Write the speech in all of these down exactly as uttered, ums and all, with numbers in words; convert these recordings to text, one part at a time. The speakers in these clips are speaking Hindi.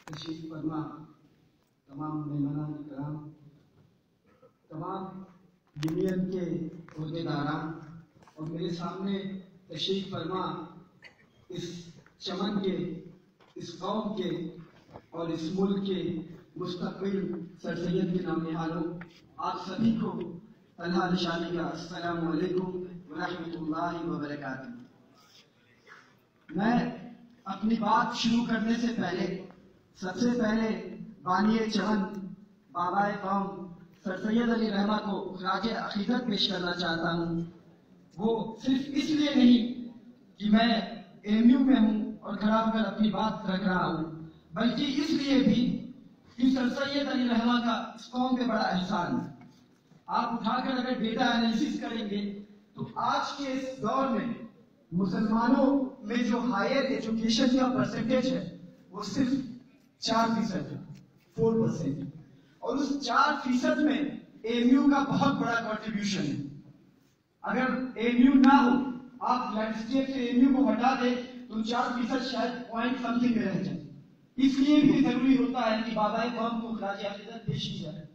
तशरीफ फरमा, तमाम मेहमान इकराम, तमाम यूनियन के अहदेदारान और मेरे सामने तशरीफ फरमा इस चमन के, इस कौम के और इस मुल्क के मुस्तक़बिल सर सैयद के नाम निहालों, आप सभी को तलहा निशानी का अस्सलामु अलैकुम व रहमतुल्लाहि व बरकातुहू। मैं अपनी बात शुरू करने से पहले सबसे पहले बानिए चमन बाबाए कौम सर सैयद अली रहमा को खराज अकीदत पेश करना चाहता हूँ। वो सिर्फ इसलिए नहीं कि मैं एमयू में हूँ और खड़ा होकर अपनी बात रख रहा हूँ, बल्कि इसलिए भी कि सर सैयद अली रहमा का इस कौम पे बड़ा एहसान है। आप उठाकर अगर डेटा एनालिसिस करेंगे तो आज के इस दौर में मुसलमानों में जो हायर एजुकेशन का परसेंटेज है वो सिर्फ चार फीसद है, फोर परसेंट, और उस चार फीसद में एमयू का बहुत बड़ा कंट्रीब्यूशन है। अगर एमयू ना हो, आप लैंडस्केप से एमयू को हटा दे तो चार फीसद शायद पॉइंट समथिंग में रह जाए। इसलिए भी जरूरी होता है कि बाबाए कौम को खराज अकीदत पेश की जाए।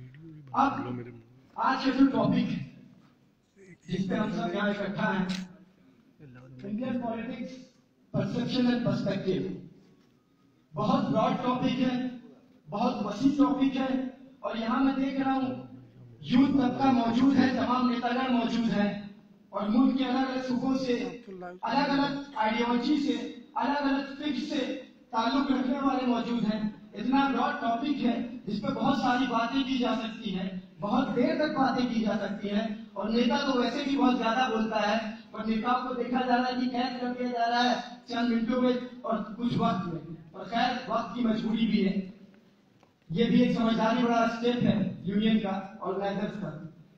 अब आज का जो टॉपिक है जिस पे हम सब यहाँ इकट्ठा हैं, Indian politics perception and perspective, बहुत ब्रॉड टॉपिक है, बहुत वसी टॉपिक है। और यहाँ मैं देख रहा हूँ यूथ तबका मौजूद है, तमाम नेतागण मौजूद हैं और मुल्क के अलग अलग सूबों से, अलग अलग आइडियोलॉजी से, अलग अलग फिक्स से ताल्लुक रखने वाले मौजूद हैं। इतना ब्रॉड टॉपिक है जिस पर बहुत सारी बातें की जा सकती हैं, बहुत देर तक बातें की जा सकती हैं। और नेता तो वैसे भी बहुत ज्यादा बोलता है, और नेताओं को देखा जा रहा है कि कैद कर दिया जा रहा है चंद मिनटों में और कुछ वक्त में, और खैर वक्त की मजबूरी भी है। ये भी एक समझदारी बड़ा स्टेप है यूनियन का, ऑर्गेनाइजर्स का।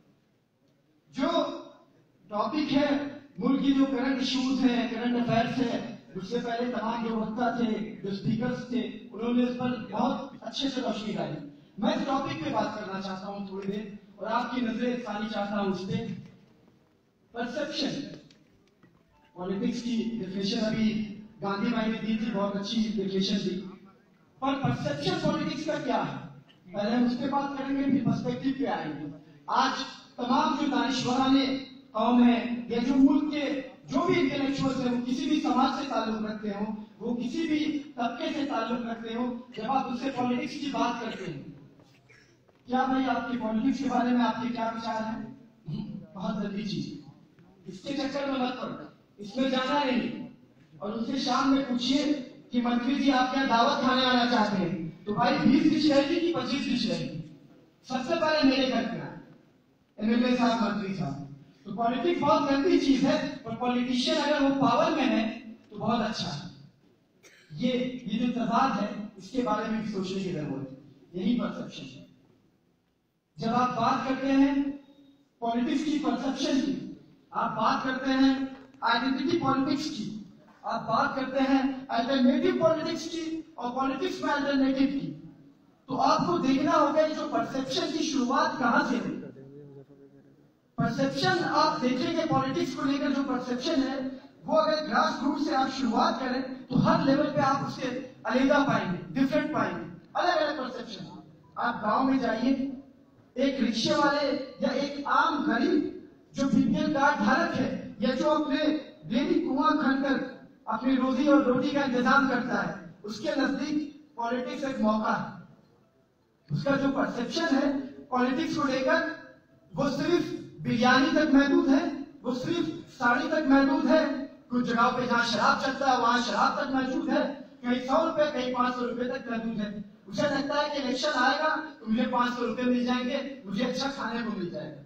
जो टॉपिक है मुल्क की जो करंट इश्यूज है, करंट अफेयर्स है, उससे पहले तमाम जो वक्ता थे, जो स्पीकर्स थे, उन्होंने उस पर बहुत अच्छे से रोशनी डाली। मैं इस टॉपिक पे बात करना चाहता हूँ थोड़ी देर और आपकी नजरें सानी चाहता हूँ उस पर। परसेप्शन पॉलिटिक्स की डेफिनेशन अभी गांधी भाई ने दी थी, बहुत अच्छी डेफिनेशन दी। पर परसेप्शन पॉलिटिक्स का क्या है, पहले हम उस पर बात करेंगे, फिर पर्सपेक्टिव पे आएंगे। आज तमाम जो दानिश्वराने कौम है या जो मुल्क के जो भी इंटेलेक्चुअल्स हैं, वो किसी भी समाज से ताल्लुक रखते हो, वो किसी भी तबके से ताल्लुक रखते हो, जब आप उससे पॉलिटिक्स की बात करते हैं, क्या भाई आपकी पॉलिटिक्स के बारे में आपके क्या विचार हैं? बहुत जल्दी चीज, इसके चक्कर में मत पड़ो, इसमें जाना नहीं। और उनसे शाम में पूछिए कि मंत्री जी आप क्या दावत खाने आना चाहते हैं, तो भाई बीस डिश रहेगी कि पच्चीस डिश रहेगी, सबसे पहले मेरे घर पे आए एमएलए साहब, मंत्री साहब। तो पॉलिटिक्स बहुत गंदी चीज है, और पॉलिटिशियन अगर वो पावर में है तो बहुत अच्छा है। ये ये जो तजाद है इसके बारे में भी सोचने की जरूरत है, यही परसेप्शन है। जब आप बात करते हैं पॉलिटिक्स की परसेप्शन की, आप बात करते हैं आइडेंटिटी पॉलिटिक्स की, आप बात करते हैं अल्टरनेटिव पॉलिटिक्स की और पॉलिटिक्स में अल्टरनेटिव की, तो आपको देखना होगा कि जो परसेप्शन की शुरुआत कहां से हुई। परसेप्शन आप देखेंगे पॉलिटिक्स को लेकर जो परसेप्शन है वो अगर ग्रास रूट से आप शुरुआत करें तो हर लेवल पे आप उसके अलग पाएंगे, डिफरेंट पाएंगे, अलग अलग परसेप्शन। आप गांव में जाइए, एक रिक्शे वाले या एक आम गरीब जो बीपीएल कार्ड धारक है या जो अपने डेली कुआं खनकर अपनी रोजी और रोटी का इंतजाम करता है, उसके नजदीक पॉलिटिक्स एक मौका है। उसका जो परसेप्शन है पॉलिटिक्स को लेकर वो सिर्फ बिरयानी तक महदूद है, वो सिर्फ साड़ी तक महदूद है, कुछ जगहों पे जहाँ शराब चलता है वहां शराब तक मौजूद है, कहीं सौ रुपए कहीं पांच सौ रुपए तक महदूद है। उसे लगता है कि इलेक्शन आएगा तो मुझे पांच सौ रुपए मिल जाएंगे, मुझे अच्छा खाने को मिल जाएगा।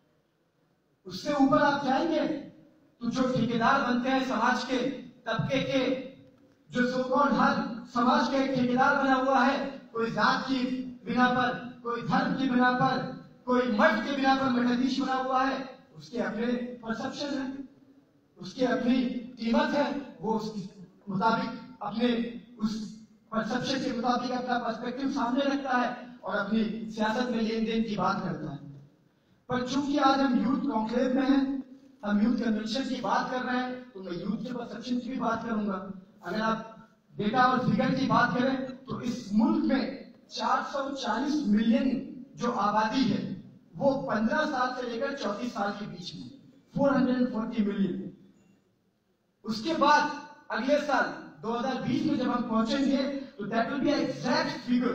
उससे ऊपर आप जाएंगे तो जो ठेकेदार बनते हैं समाज के तबके के, जो सोकॉल्ड हर समाज का एक ठेकेदार बना हुआ है, कोई जात की बिना पर, कोई धर्म की बिना पर, कोई मठ के बिना पर मठाधीश बना हुआ है, उसके अपने परसेप्शन है, उसकी अपनी कीमत है, वो उसके मुताबिक अपने उस परसेप्शन के मुताबिक अपना पर्सपेक्टिव सामने रखता है और अपनी सियासत में लेन देन की बात करता है। पर चूंकि आज हम यूथ कॉन्क्लेव में हैं, हम यूथ कन्वेंशन की बात कर रहे हैं, तो मैं यूथ के परसेप्शन की भी बात करूंगा। अगर आप डेटा और फिगर की बात करें तो इस मुल्क में चार सौ चालीस मिलियन जो आबादी है वो पंद्रह साल से लेकर चौंतीस साल के बीच में चार सौ चालीस मिलियन। उसके बाद अगले साल दो हज़ार बीस में जब हम पहुंचेंगे तो that will be exact figure.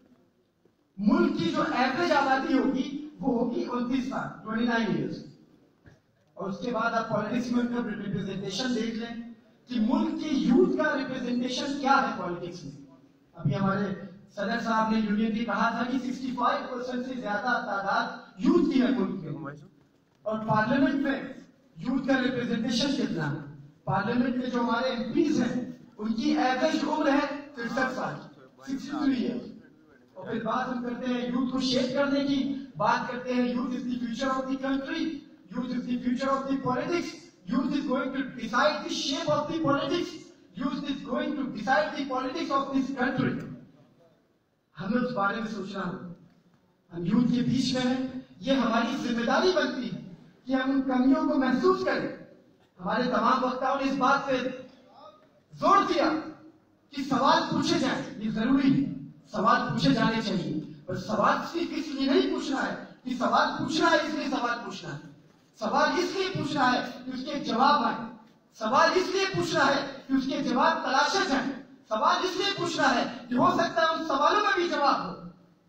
मुल्क की जो एवरेज आबादी होगी वो होगी उनतीस साल उनतीस इयर्स। और उसके बाद आप पॉलिटिक्स में उनका रिप्रेजेंटेशन देख लें कि मुल्क के यूथ का रिप्रेजेंटेशन क्या है पॉलिटिक्स में। अभी हमारे सदर साहब ने यूनियन की कहा था कि पैंसठ परसेंट से ज्यादा तादाद यूथ की है मुल्क में। और पार्लियामेंट में यूथ का रिप्रेजेंटेशन कितना है? पार्लियामेंट में जो हमारे एमपीज हैं उनकी एवरेज उम्र है तिरसठ साल तिरसठ ईयर। और फिर बात हम करते हैं यूथ को शेप करने की, बात करते हैं youth is the future of the country, youth is the future of the politics, youth is going to decide the shape of the politics, youth is going to decide the politics of this country. हमें उस बारे में सोचना होगा। हम यूथ के बीच में हैं, ये हमारी जिम्मेदारी बनती है कि हम उन कमियों को महसूस करें। हमारे तमाम वक्ताओं ने इस बात पे जोर दिया कि सवाल पूछे जाएं, ये जरूरी है, सवाल पूछे जाने चाहिए। पर सवाल सिर्फ इसलिए नहीं पूछना है कि सवाल पूछना है इसलिए सवाल पूछना है, सवाल इसलिए पूछना है कि उसके जवाब आए, सवाल इसलिए पूछना है कि उसके जवाब तलाशे जाएं, सवाल इसलिए पूछना है कि हो सकता है उन सवालों में भी जवाब हो।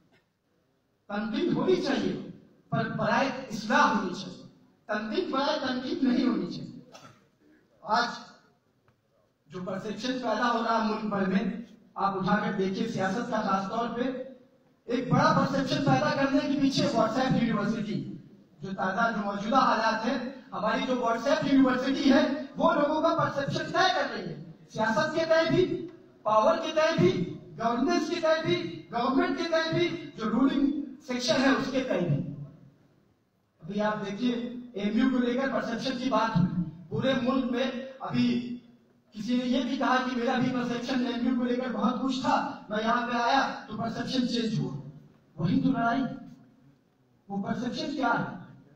तनकीद होनी चाहिए पर बराए इस्लाह होनी चाहिए, तनकीद बराए तनकीद नहीं होनी चाहिए। आज जो परसेप्शन पैदा हो रहा है मुल्क भर में, आप उठाकर देखिए सियासत का खासतौर पे, एक बड़ा परसेप्शन पैदा करने के पीछे व्हाट्सएप यूनिवर्सिटी, जो ताजा जो मौजूदा हालात है, हमारी जो व्हाट्सएप यूनिवर्सिटी है वो लोगों का परसेप्शन तय कर रही है, सियासत के तय भी, पावर के तय भी, गवर्नेंस के तय भी, गवर्नमेंट के तय भी, जो रूलिंग सेक्शन है उसके तय भी। अभी आप देखिए एमयू को लेकर परसेप्शन की बात हुई पूरे मुल्क में। अभी किसी ने ये भी कहा कि मेरा भी परसेप्शन एमयू को लेकर बहुत कुछ था, मैं यहाँ पे आया तो परसेप्शन चेंज हुआ। वही तो लड़ाई, वो परसेप्शन क्या है?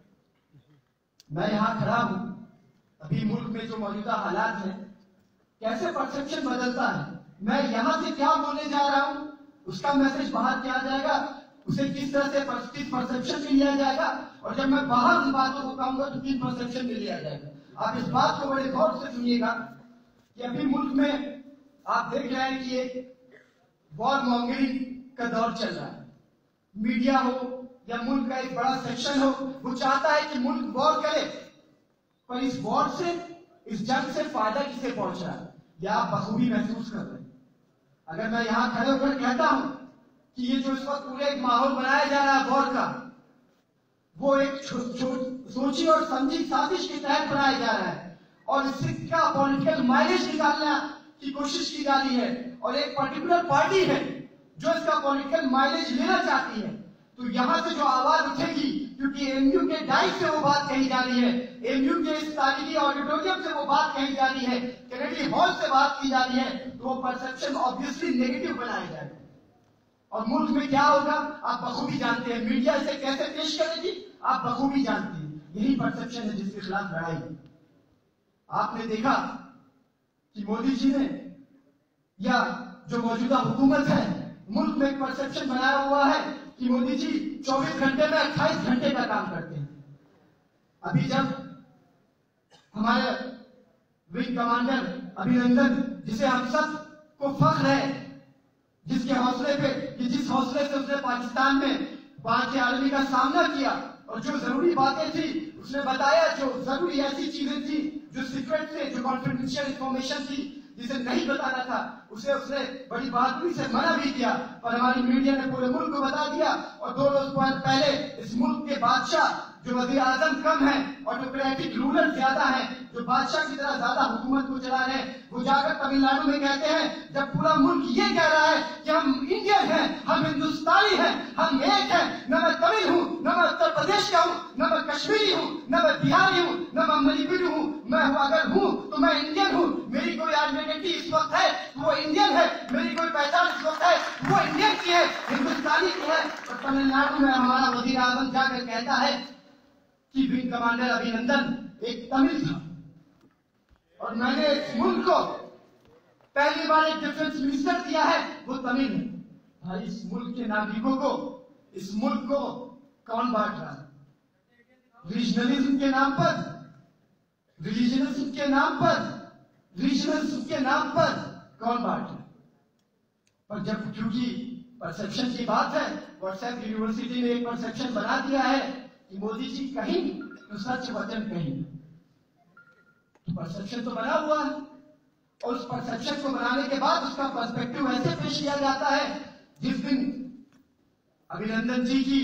मैं यहाँ खड़ा हूं, अभी मुल्क में जो मौजूदा हालात हैं कैसे परसेप्शन बदलता है, मैं यहाँ से क्या बोलने जा रहा हूँ उसका मैसेज बाहर क्या जाएगा, उसे किस तरह से किस परसेप्शन में लिया जाएगा, और जब मैं बाहर उन बातों को कहूंगा तो किस परसेप्शन में लिया जाएगा। आप इस बात को बड़े गौर से सुनिएगा कि अभी मुल्क में आप देख रहे हैं कि एक वॉर मॉन्गरिंग का दौर चल रहा है। मीडिया हो या मुल्क का एक बड़ा सेक्शन हो, वो चाहता है कि मुल्क वॉर करे, पर इस वॉर से, इस जंग से फायदा किसे पहुंच रहा है या आप बखूबी महसूस कर रहे हैं। अगर मैं यहाँ खड़े होकर कहता हूं कि ये जो इस वक्त पूरे एक माहौल बनाया जा रहा है वॉर का, वो एक सोची और समझी साजिश के तहत बनाया जा रहा है और इसका पॉलिटिकल माइलेज निकालने की कोशिश की जा रही है, और एक पर्टिकुलर पार्टी है जो इसका पॉलिटिकल माइलेज लेना चाहती है, तो यहां से जो आवाज उठेगी, क्योंकि एमयू के डाइस से वो बात कही जा रही है, एमयू के इस तारीखी ऑडिटोरियम से वो बात कही जा रही है, कैनेडी हॉल से बात की जा रही है, तो वो परसेप्शन ऑब्वियसली नेगेटिव बनाया जाएगा। और मुल्क में क्या होगा आप बखूबी जानते हैं, मीडिया इसे कैसे पेश करेगी आप बखूबी जानते हैं। यही परसेप्शन है जिसके खिलाफ लड़ाई है। आपने देखा कि मोदी जी ने या जो मौजूदा हुकूमत है मुल्क में एक परसेप्शन बनाया हुआ है कि मोदी जी चौबीस घंटे में अट्ठाईस घंटे का काम करते हैं। अभी जब हमारे विंग कमांडर अभिनंदन, जिसे हम सब को फख्र है, जिसके हौसले पे कि जिस हौसले से उसने पाकिस्तान में पांच के आर्मी का सामना किया और जो जरूरी बातें थी उसने बताया, जो जरूरी ऐसी चीजें थी जो सीक्रेट थे, जो कॉन्फिडेंशियल इंफॉर्मेशन थी जिसे नहीं बताना था, उसे उसने बड़ी बहादुरी से मना भी किया, पर हमारी मीडिया ने पूरे मुल्क को बता दिया। और दो रोज पहले इस मुल्क के बादशाह जो वज़ीर आज़म कम है और डेमोक्रेटिक रूलर ज्यादा है, जो बादशाह की तरह ज्यादा हुकूमत को चला रहे हैं, वो जाकर तमिलनाडु में कहते हैं, जब पूरा मुल्क ये कह रहा है कि हम इंडियन हैं, हम हिंदुस्तानी हैं, हम एक हैं, न मैं तमिल हूँ, न मैं उत्तर प्रदेश का हूँ, न मैं कश्मीरी हूँ, न मैं बिहारी हूँ, न मैं मणिपुरी हूँ, मैं अगर हूँ तो मैं इंडियन हूँ। मेरी कोई आइडेंटिटी इस वक्त है वो इंडियन है, मेरी कोई पहचान इस वक्त है वो इंडियन की है, हिंदुस्तानी की है। और तमिलनाडु में हमारा वज़ीर आज़म जाकर कहता है कि विंग कमांडर अभिनंदन एक तमिल था, और मैंने इस मुल्क को पहली बार एक डिफेंस मिनिस्टर दिया है वो तमिल है। भाई इस मुल्क के नागरिकों को, इस मुल्क को कौन बांट रहा है? रीजनलिज्म के नाम पर, रिलीजनिज्म के नाम पर, रीजनलिज्म के नाम पर कौन बांट रहा है? पर जब क्योंकि परसेप्शन की बात है, व्हाट्सएप यूनिवर्सिटी ने एक परसेप्शन बना दिया है कि मोदी जी कहीं तो सच वचन कहीं। परसेप्शन तो बना हुआ है और उस परसेप्शन को बनाने के बाद उसका पर्सपेक्टिव ऐसे पेश किया जाता है। जिस दिन अभिनंदन जी की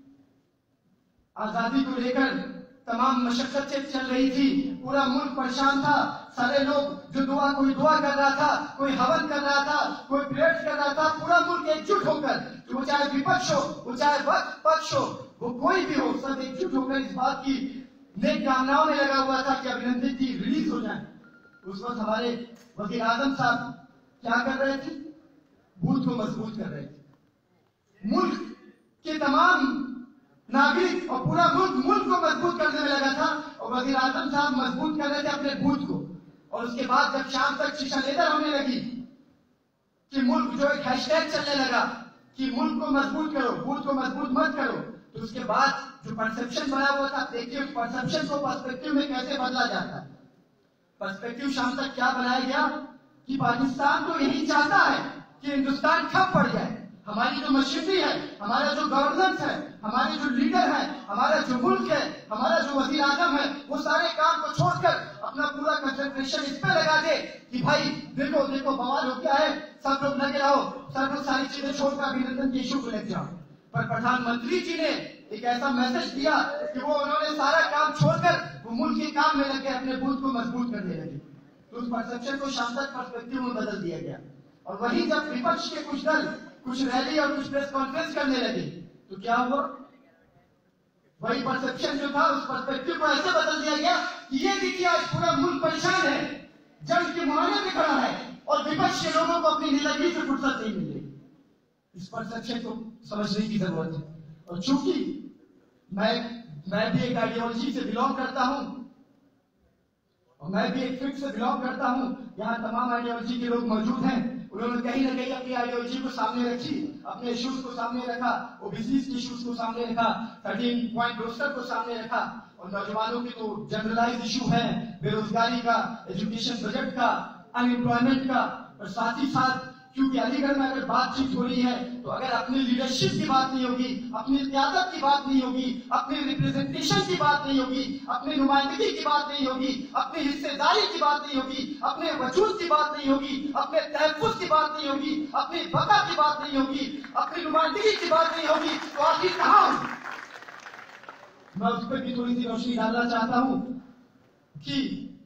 आजादी को लेकर तमाम मशक्कतें चल रही थी, पूरा मुल्क परेशान था, सारे लोग जो दुआ कोई दुआ कर रहा था, कोई हवन कर रहा था, कोई प्रेयर कर रहा था, पूरा मुल्क एकजुट होकर, वो चाहे विपक्ष हो, वो चाहे पक्ष हो, वो कोई भी हो, सब एकजुट होकर इस बात की नेक कामनाओं में लगा हुआ था कि अभिनंदन जी रिलीज हो जाए। उस वक्त हमारे वजीर आजम साहब क्या कर रहे थे? बूथ को मजबूत कर रहे थे। मुल्क के तमाम नागरिक और पूरा मुल्क मुल्क को मजबूत करने में लगा था और वजीर आजम साहब मजबूत कर रहे थे अपने बूथ को। और उसके बाद जब शाम तक शीशा लेदर होने लगी कि मुल्क जो एक हैशटैग चलने लगा कि मुल्क को मजबूत करो, बूथ को मजबूत मत करो, तो उसके बाद जो परसेप्शन बना हुआ था, देखिए उस परसेप्शन को पर्सपेक्टिव में कैसे बदला जाता है। पर्सपेक्टिव शाम तक क्या बनाया गया कि पाकिस्तान तो यही चाहता है कि हिंदुस्तान ठप पड़ जाए। हमारी जो मशीनरी है, हमारा जो गवर्नेंस है, हमारे जो लीडर है, हमारा जो मुल्क है, हमारा जो वजीर आजम है, वो सारे काम को छोड़कर अपना पूरा कंसंट्रेशन इस पे लगा दे कि भाई देखो देखो बवाल हो गया है, सब लोग लगे रहो, सब लोग सारी चीजें छोड़कर अभिनंदन के इशू को लग जाओ। पर प्रधानमंत्री जी ने एक ऐसा मैसेज दिया कि वो उन्होंने सारा काम छोड़कर वो मुल्क के काम में लग गए, अपने मुल्क को मजबूत करने लगे। तो उस परसेप्शन को शाम तक पर्सपेक्टिव में बदल दिया गया। और वही जब विपक्ष के कुछ दल कुछ रैली और कुछ प्रेस कॉन्फ्रेंस करने लगे तो क्या हुआ? वही परसेप्शन जो था उस पर्सपेक्टिव को ऐसे बदल दिया गया कि ये देखिए आज पूरा मुल्क परेशान है, जंग के मुहाने में खड़ा है और विपक्ष के लोगों को अपनी जिंदगी से फुर्सत नहीं मिल रही। इस परसेप्शन को समझने की जरूरत है। और चूंकि मैं मैं भी एक आइडियोलॉजी से बिलोंग करता हूं और मैं भी एक फिक्स से बिलोंग करता हूं, यहाँ तमाम आइडियोलॉजी के लोग मौजूद हैं, उन्होंने कहीं ना कहीं अपनी आइडियोलॉजी को सामने रखी, अपने इश्यूज को सामने रखा, ओबीसी के इश्यूज को सामने रखा, थर्टीन पॉइंट रोस्टर को सामने रखा। और नौजवानों की तो जनरलाइज इशू है, बेरोजगारी का, एजुकेशन बजट का, अनएम्प्लॉयमेंट का। और साथ ही साथ क्योंकि अलीगढ़ में अगर बातचीत हो रही है तो अगर अपनी लीडरशिप की बात नहीं होगी, अपनी क्यादत की बात नहीं होगी, अपनी रिप्रेजेंटेशन की बात नहीं होगी, अपनी नुमाइंदगी की बात नहीं होगी, अपनी हिस्सेदारी की बात नहीं होगी, अपने वजूद की बात नहीं होगी, अपने तहफ़्फ़ुज़ की बात नहीं होगी, अपनी बका की बात नहीं होगी, अपनी नुमाइंदगी की बात नहीं होगी, तो आखिर कहाँ? मैं उस पर भी थोड़ी सी रोशनी डालना चाहता हूँ कि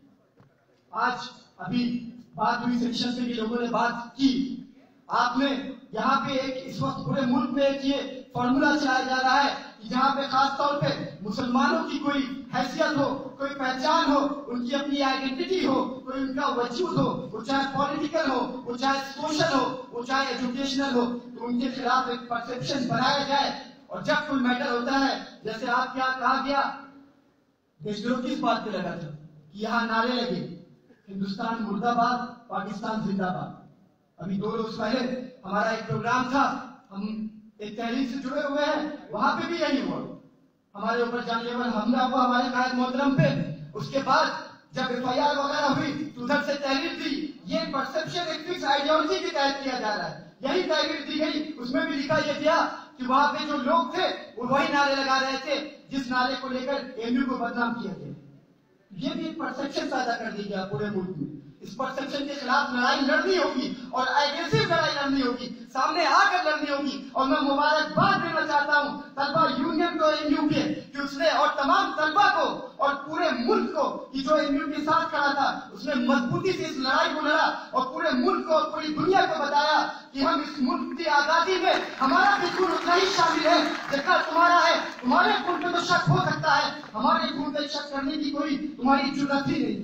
आज अभी बात हुई, सेक्शन से भी लोगों ने बात की, आपने यहाँ पे एक इस वक्त पूरे मुल्क में एक ये फॉर्मूला चलाया जा रहा है कि जहाँ पे खास तौर पे मुसलमानों की कोई हैसियत हो, कोई पहचान हो, उनकी अपनी आइडेंटिटी हो, कोई उनका वजूद हो, वो चाहे पॉलिटिकल हो, वो चाहे सोशल हो, वो चाहे एजुकेशनल हो, तो उनके खिलाफ एक परसेप्शन बनाया जाए। और जब कोई मैटर होता है, जैसे आप क्या कहा गया, देशद्रोह किस बात पे लगा था कि यहाँ नारे लगे हिंदुस्तान मुर्दाबाद, पाकिस्तान जिंदाबाद। अभी दो रोज पहले हमारा एक प्रोग्राम था, हम एक तहरीक से जुड़े हुए हैं, वहां पे भी यही हुआ, हमारे ऊपर जानलेवा हमला हुआ हमारे कायद मोहतरम पे। उसके बाद जब एफ आई आर वगैरह हुई तो उधर से तहरीर दी। ये परसेप्शन एक फिक्स आइडियोलॉजी के तहत किया जा रहा है, यही तहरीर दी गई। उसमें भी लिखा यह गया कि वहां पे जो लोग थे वो वही नारे लगा रहे थे जिस नारे को लेकर एमयू को बदनाम किया गया। ये भी एक परसेप्शन पैदा कर दी गया पूरे मुल्क में। इस परसेप्शन के खिलाफ लड़ाई लड़नी होगी और एग्रेसिव लड़ाई लड़नी होगी, सामने आकर लड़नी होगी। और मैं मुबारकबाद देना चाहता हूँ तलबा यूनियन को, एमयू के, कि उसने और तमाम तलबा को और पूरे मुल्क को कि जो एमयू के साथ खड़ा था, उसने मजबूती से इस लड़ाई को लड़ा और पूरे मुल्क को और पूरी दुनिया को बताया कि हम इस मुल्क की आजादी में हमारा भी खून उतना ही शामिल है जितना तुम्हारा है। तुम्हारे खून पे तो शक हो सकता है, हमारे खून पे शक करने की कोई तुम्हारी जरूरत ही नहीं है,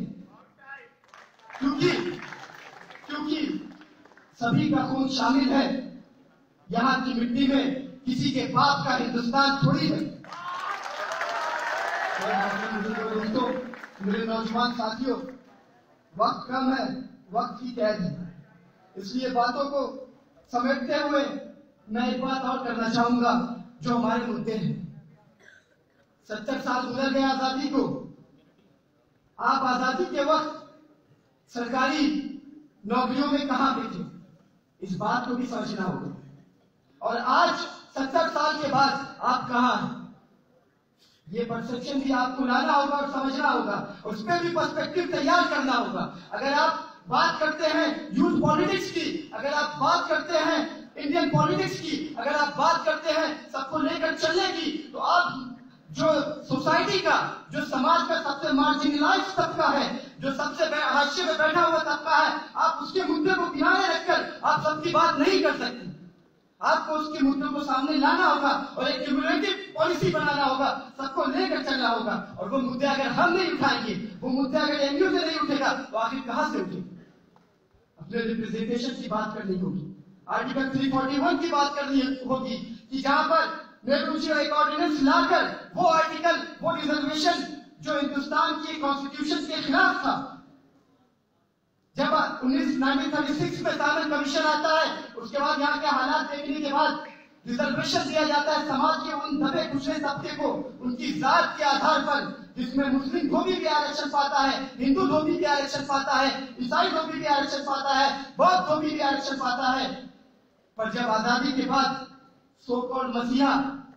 क्योंकि क्योंकि सभी का खून शामिल है। यहाँ की मिट्टी में किसी के बाप का हिंदुस्तान थोड़ी है। दोस्तों, मेरे नौजवान साथियों, वक्त कम है, वक्त की कैद है, इसलिए बातों को समेटते हुए मैं एक बात और करना चाहूंगा जो हमारे मुद्दे हैं। सत्तर साल गुजर गए आजादी को। आप आजादी के वक्त सरकारी नौकरियों में कहां पे थे, इस बात को भी समझना होगा। और आज सत्तर साल के बाद आप कहां हैं, ये परसेप्शन भी आपको लाना होगा और समझना होगा, उस पर भी पर्सपेक्टिव तैयार करना होगा। अगर आप बात करते हैं यूथ पॉलिटिक्स की, अगर आप बात करते हैं इंडियन पॉलिटिक्स की, अगर आप बात करते हैं सबको लेकर चलने की, तो आप जो सोसाइटी का, जो समाज का सबसे मार्जिनलाइज्ड तबका है, जो सबसे हाशिए में बैठा हुआ तबका है, आप उसके मुद्दे को किनारे रखकर आप सबकी बात नहीं कर सकते। आपको उसके मुद्दों को सामने लाना होगा और एक क्यूमुलेटिव पॉलिसी बनाना होगा, सबको लेकर चलना होगा। और वो मुद्दे अगर हम नहीं उठाएंगे, वो मुद्दे अगर एमयू से नहीं उठेगा, तो आखिर कहां से उठेगा? अपने रिप्रेजेंटेशन की बात करनी होगी, आर्टिकल तीन सौ इकतालीस की बात करनी होगी कि जहां पर नेहरू जी एक ऑर्डिनेंस लाकर वो आर्टिकल, वो रिजर्वेशन जो हिंदुस्तान की कॉन्स्टिट्यूशन के खिलाफ था, जब उन्नीस सौ छत्तीस में साइमन कमीशन आता है, उसके बाद यहाँ के हालात देखने के बाद रिजर्वेशन दिया जाता है समाज के उन दबे कुचले तबके को, उनकी जात के आधार पर, जिसमें मुस्लिम धोबी भी आरक्षण पाता है, हिंदू धोबी भी आरक्षण पाता है, ईसाई धोबी भी आरक्षण पाता है, बौद्ध धोबी भी आरक्षण पाता है। पर जब आजादी के बाद सो कॉल्ड मसीहा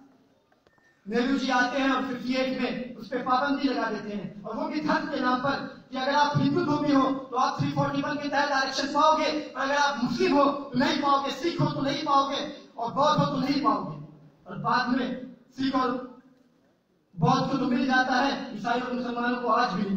नेहरू जी आते हैं और अट्ठावन में उस पर पाबंदी लगा देते हैं, और वो भी धर्म के नाम पर कि अगर आप हिंदू धोबी हो तो आप तीन सौ इकतालीस के तहत आरक्षण पाओगे, और अगर आप मुस्लिम हो तो नहीं पाओगे, सिख हो तो नहीं पाओगे, और बौद्ध हो तो नहीं पाओगे। और बाद में सिख और बौद्ध को तो मिल जाता है, ईसाई और मुसलमानों को आज भी नहीं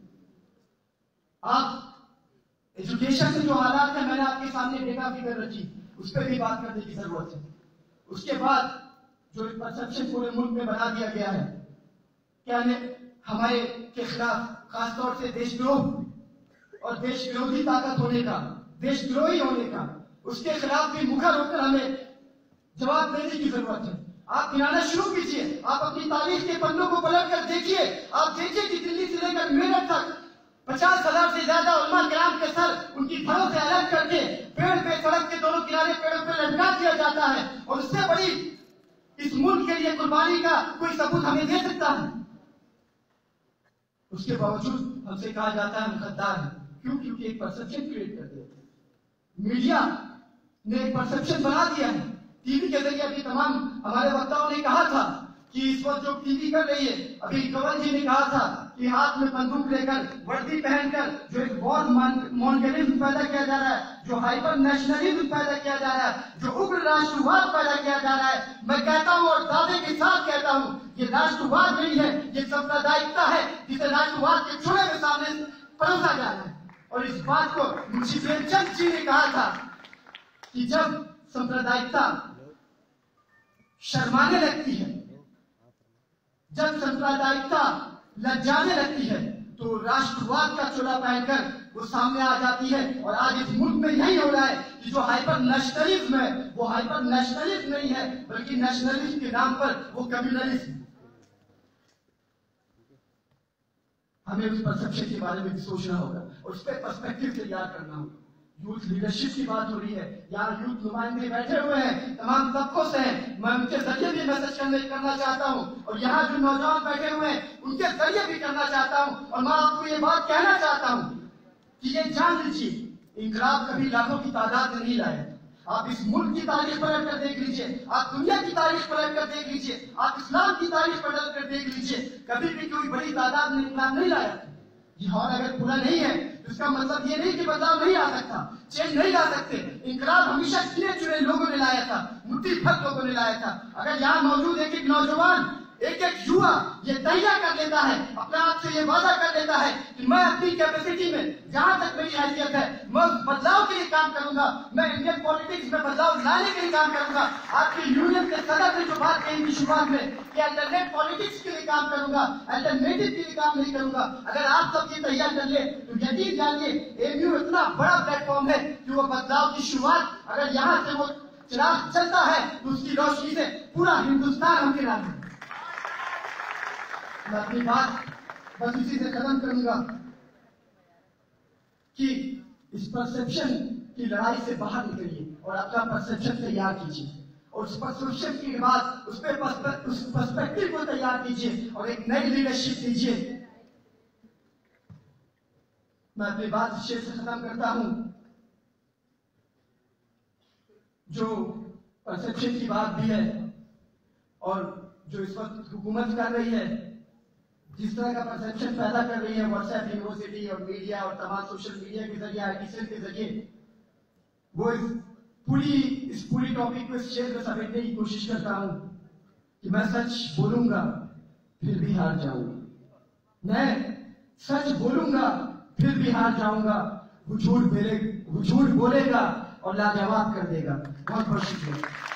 मिलता। आप एजुकेशन से जो हालात है, मैंने आपके सामने डेटा फिगर रखी, उस पर भी बात करने की जरूरत है। उसके बाद जो परसेप्शन पूरे मुल्क में बना दिया गया है, क्या ने हमारे के खिलाफ, खासतौर से देशद्रोह और देश विरोधी ताकत होने का, देशद्रोही होने का, उसके खिलाफ भी मुखर होकर हमें जवाब देने की जरूरत है। आप गिनाना शुरू कीजिए, आप अपनी तारीख के पन्नों को पलट कर देखिए, आप देखिए कि दिल्ली से लेकर मेरठ तक पचास हजार से ज्यादा उलमा किराम के सर उनकी घरों से अलग करके पेड़ पे, सड़क के दोनों किनारे पेड़ों पे लटका दिया जाता है, और उससे बड़ी इस मुल्क के लिए कुर्बानी का कोई सबूत हमें दे सकता है? उसके बावजूद हमसे कहा जाता है हम गद्दार हैं। क्यों? क्योंकि एक परसेप्शन क्रिएट कर दिया, मीडिया ने एक परसेप्शन बना दिया है। टीवी के जरिए अभी तमाम हमारे वक्ताओं ने कहा था कि इस वक्त जो टीवी कर रही है, अभी कंवल जी ने कहा था कि हाथ में बंदूक लेकर, वर्दी पहनकर जो एक वॉर मॉन्गरिज्म पैदा किया जा रहा है, जो हाइपर नेशनलिज्म पैदा किया जा रहा है, जो उग्र राष्ट्रवाद पैदा किया जा रहा है, मैं कहता हूँ और दावे के साथ कहता हूँ, ये राष्ट्रवाद नहीं है, ये सांप्रदायिकता है, जिसे राष्ट्रवाद के छुड़े में सामने परोसा जा रहा है। और इस बात को मुंशी प्रेमचंद जी ने कहा था कि जब सांप्रदायिकता शर्माने लगती है, जब सांप्रदायिकता लज्जाने लगती है, तो राष्ट्रवाद का चोला पहनकर वो सामने आ जाती है। और आज इस मुल्क में यही हो रहा है कि जो हाइपर नेशनलिज्म है, वो हाइपर नेशनलिज्म नहीं है, बल्कि नेशनलिज्म के नाम पर वो कम्युनलिज्म। हमें उस परसेप्शन के बारे में भी सोचना होगा और उस पर पर्सपेक्टिव तैयार करना होगा। यूथ लीडरशिप की बात हो रही है, यहाँ यूथ नुमाइंदे बैठे हुए हैं, तमाम तबकों से हैं, मैं उनके जरिए भी मैसेज करने करना चाहता हूँ, और यहाँ जो नौजवान बैठे हुए हैं उनके जरिए भी करना चाहता हूँ। और मैं आपको ये बात कहना चाहता हूँ कि ये जान लीजिए, इंकलाब कभी लाखों की तादाद में नहीं लाया। आप इस मुल्क की तारीख पलट कर देख लीजिए, आप दुनिया की तारीख पलट कर देख लीजिए, आप इस्लाम की तारीख पलट कर देख लीजिए, कभी भी कोई बड़ी तादाद में इंकलाब नहीं लाया। ये हॉल अगर पूरा नहीं है, इसका मतलब ये नहीं कि बदलाव नहीं आ सकता, चेंज नहीं ला सकते। इंकलाब हमेशा गिने चुने लोगों ने लाया था, मुट्ठी भर लोगों ने लाया था। अगर यहाँ मौजूद एक एक नौजवान, एक एक युवा ये तैया कर लेता है, अपने आप से ये वादा कर लेता है कि मैं अपनी कैपेसिटी में जहां तक मेरी हैसियत है, मैं बदलाव के लिए काम करूंगा, मैं इंडियन पॉलिटिक्स में बदलाव लाने के लिए काम करूंगा। आपकी यूनियन के सदस्य ने जो बात कही थी शुरुआत में कि अल्टरनेट पॉलिटिक्स के लिए काम करूंगा, अल्टरनेटिव के लिए काम नहीं करूंगा, अगर आप सब ये तैयार कर ले तो यकीन जानिए एमयू इतना बड़ा प्लेटफॉर्म है कि वो बदलाव की शुरुआत, अगर यहाँ से वो चिराग चलता है तो उसकी रोशनी से पूरा हिंदुस्तान हम गिरा है। मैं अपनी बात बस इसी से खत्म करूंगा कि इस परसेप्शन की लड़ाई से बाहर निकलिए और अपना परसेप्शन तैयार कीजिए। और उस परसेप्शन के बाद उस पे उस पर्सपेक्टिव को तैयार कीजिए और एक नई लीडरशिप दीजिए। मैं अपनी बात शेर से खत्म करता हूं। जो परसेप्शन की बात भी है और जो इस वक्त हुकूमत कर रही है, जिस तरह का परसेप्शन पैदा कर रही है व्हाट्सएप यूनिवर्सिटी और मीडिया और तमाम सोशल मीडिया के जरिए, आर्टिकल के जरिए, वो इस पूरी इस पूरी टॉपिक को इस शेर में समेटने की कोशिश करता हूं कि मैं सच बोलूंगा फिर भी हार जाऊंगा। मैं सच बोलूंगा फिर भी हार जाऊंगा। वो झूठ बोले वो झूठ बोलेगा और लाजवाब कर देगा। बहुत बहुत शुक्रिया।